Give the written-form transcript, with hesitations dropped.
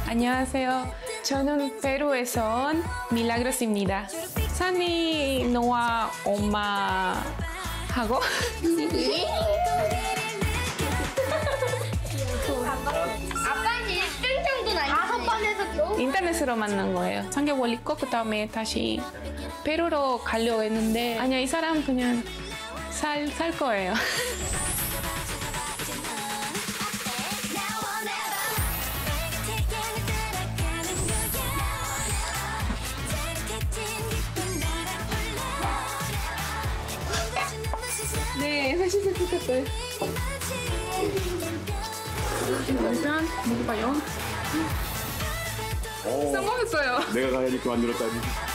안녕하세요. 저는 페루에서 온 밀라그로스입니다. 산이 노아 엄마하고 아빠는 1등 정도는 아니고 5번에서 겨우 인터넷으로 만난 거예요. 상경 올리고 그 다음에 다시 페루로 가려고 했는데 아니야, 이 사람 그냥 살 거예요. 네, 맛있을 것 같아요. 일단 먹어봐요. 성공했어요. 내가 가야 이렇게 만들었다니.